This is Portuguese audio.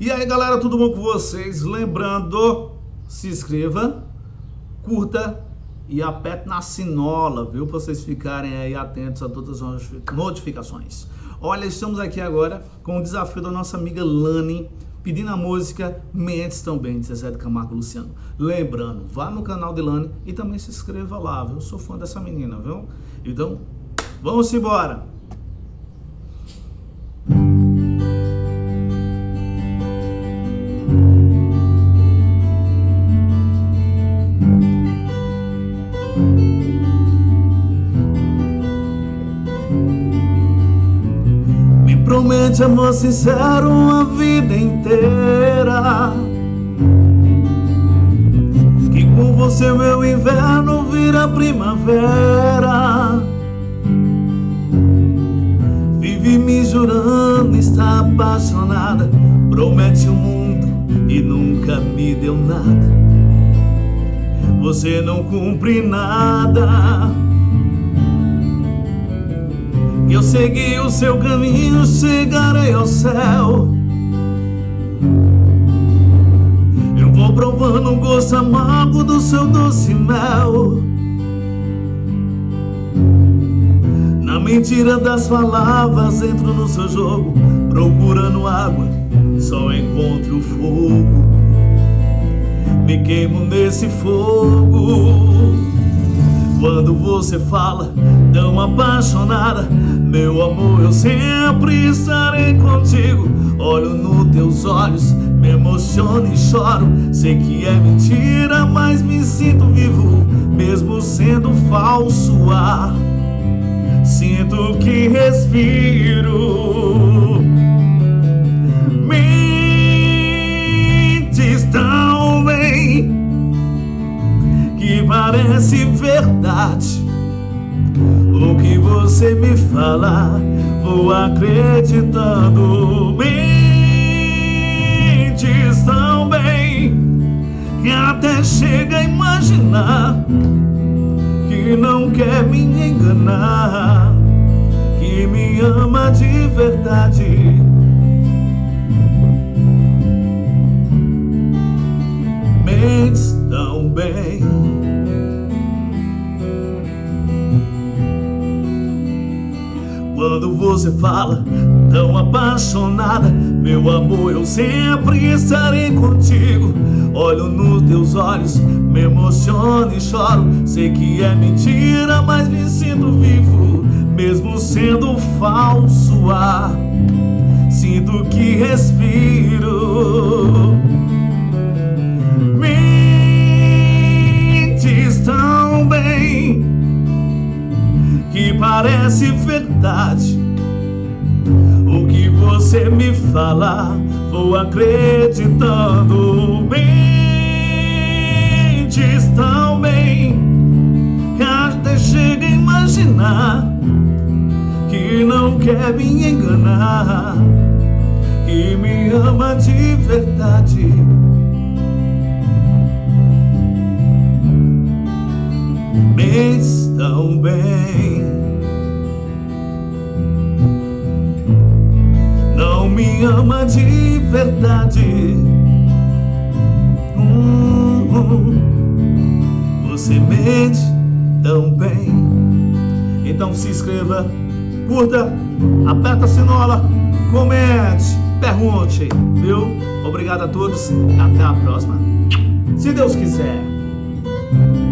E aí galera, tudo bom com vocês? Lembrando, se inscreva, curta e aperte na sinola, viu? Para vocês ficarem aí atentos a todas as notificações. Olha, estamos aqui agora com o desafio da nossa amiga Lani, pedindo a música Mentes também, de Zezé de Camargo e Luciano. Lembrando, vá no canal de Lani e também se inscreva lá, viu? Eu sou fã dessa menina, viu? Então, vamos embora! Me promete amor sincero uma vida inteira, que com você meu inverno vira primavera. Vive me jurando estar apaixonada, promete o mundo e nunca me deu nada. Você não cumpre nada. Eu segui o seu caminho, chegarei ao céu. Eu vou provando o gosto amargo do seu doce mel. Na mentira das palavras entro no seu jogo, procurando água, só encontro o fogo. Me queimo nesse fogo. Quando você fala tão apaixonada, meu amor, eu sempre estarei contigo. Olho nos teus olhos, me emociono e choro. Sei que é mentira, mas me sinto vivo, mesmo sendo falso ar. Sinto que respiro. Mentes tão bem que parece verdade. O que você me fala, vou acreditando. Mentes tão bem que até chega a imaginar que não quer me enganar, que me ama de verdade. Mentes tão bem. Quando você fala tão apaixonada, meu amor, eu sempre estarei contigo. Olho nos teus olhos, me emociono e choro. Sei que é mentira, mas me sinto vivo, mesmo sendo falso ar. Sinto que respiro. Mentes tão bem que parece verdade. O que você me fala, vou acreditando. Mentes tão bem que até chega a imaginar que não quer me enganar, que me ama de verdade. Mentes tão bem. Não me ama de verdade. Você mente tão bem. Então se inscreva, curta, aperta a sinola, comente, pergunte, viu? Obrigado a todos, até a próxima, se Deus quiser.